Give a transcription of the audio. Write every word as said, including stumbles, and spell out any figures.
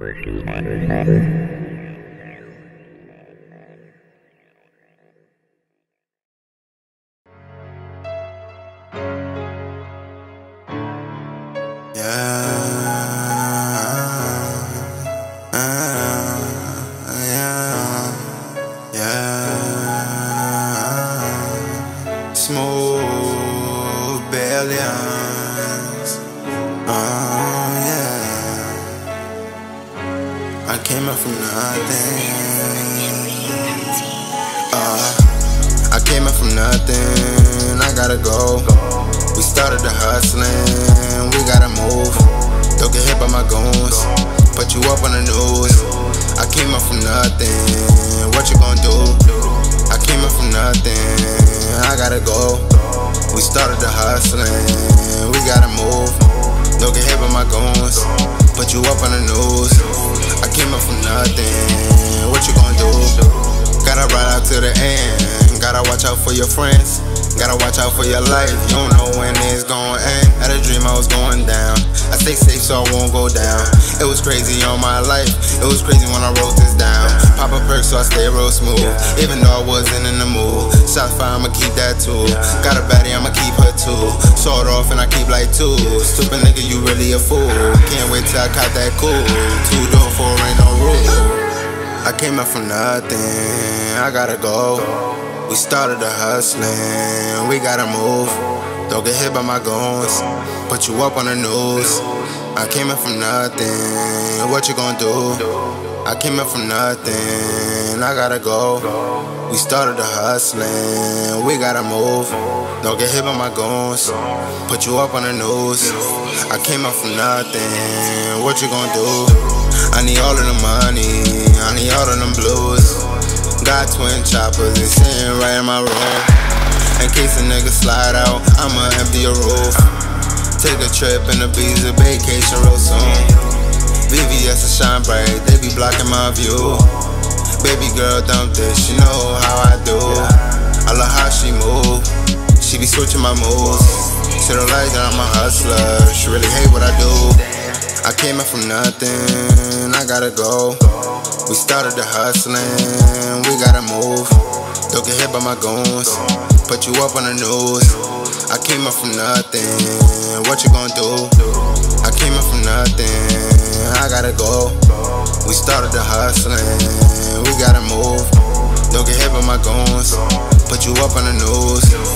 Smoove billions. Oh yeah. I came up from nothing. Uh, I came up from nothing. I gotta go. We started the hustling. We gotta move. Don't get hit by my goons. Put you up on the news. I came up from nothing. What you gonna do? I came up from nothing. I gotta go. We started the hustling. We gotta move. Don't get hit by my goons. Put you up on the news. I came up from nothing. What you gonna do? Gotta ride out to the end. Gotta watch out for your friends. Gotta watch out for your life. You don't know when it's gonna end. Had a dream I was going down. I stay safe so I won't go down. It was crazy on my life. It was crazy when I wrote this down. Pop a perk so I stay real smooth. Even though I wasn't in the mood. Shot fire, I'ma keep that too. Got a baddie, I'ma keep her too. Saw it off and I keep like two. Stupid nigga, you really a fool. Can't wait till I caught that cool. Two door, four ain't no rule. I came up from nothing. I gotta go. We started the hustling, we gotta move. Don't get hit by my goons. Put you up on the news. I came up from nothing. What you gonna do? I came up from nothing. I gotta go. We started the hustling, we gotta move. Don't get hit by my goons. Put you up on the news. I came up from nothing. What you gonna do? I need all of the money. I need all of them blues. Got twin choppers and sitting right in my room. In case a nigga slide out, I'ma empty a roof. Take a trip in the beach, a vacation real soon. V V S and shine bright, they be blocking my view. Baby girl dump this, you know how I do. I love how she move, she be switching my moves. She don't like that I'm a hustler, she really hate what I do. I came up from nothing, I gotta go. We started the hustling, we gotta move. Don't get hit by my goons. Put you up on the news. I came up from nothing. What you gonna do? I came up from nothing. I gotta go. We started the hustling, we gotta move. Don't get hit by my goons. Put you up on the news.